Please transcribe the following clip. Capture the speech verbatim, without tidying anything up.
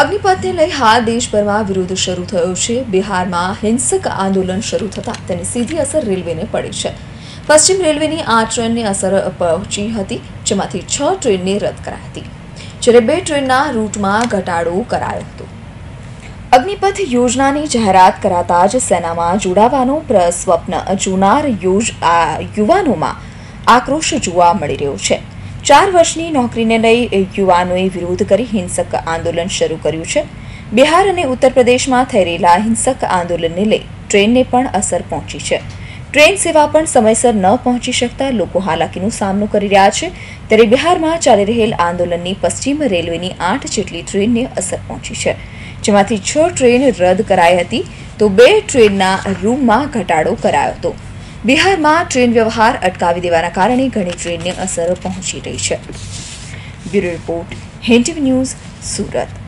અગ્નિપથને લઈ હાલ દેશભરમાં વિરોધ શરૂ થયો છે। બિહારમાં હિંસક આંદોલન શરૂ થતાં તેની સીધી અસર રેલવેને પડી છે। પશ્ચિમ રેલવેની આ ટ્રેનને અસર પહોંચી હતી, જેમાંથી છ ટ્રેનને રદ કરાઈ હતી, જ્યારે બે ટ્રેનના રૂટમાં ઘટાડો કરાયો હતો। અગ્નિપથ યોજનાની જાહેરાત કરાતા જ સેનામાં જોડાવાનો સ્વપ્ન જોનાર યુવાનોમાં આક્રોશ જોવા મળી રહ્યો છે। ચાર વર્ષની નોકરીને લઈ યુવાનોએ વિરોધ કરી હિંસક આંદોલન શરૂ કર્યું છે। બિહાર અને ઉત્તર પ્રદેશમાં થઈ રહેલા હિંસક આંદોલનને લઈ ટ્રેનને પણ અસર પહોંચી છે। ટ્રેન સેવા પણ સમયસર ન પહોંચી શકતા લોકો હાલાકીનો સામનો કરી રહ્યા છે, ત્યારે બિહારમાં ચાલી રહેલ આંદોલનની પશ્ચિમ રેલવેની આઠ જેટલી ટ્રેનને અસર પહોંચી છે, જેમાંથી છ ટ્રેન રદ કરાઈ હતી તો બે ટ્રેનના રૂમમાં ઘટાડો કરાયો હતો। બિહારમાં ટ્રેન વ્યવહાર અટકાવી દેવાના કારણે ઘણી ટ્રેનને અસર પહોંચી રહી છે। Bureau report, Hind TV news, Surat.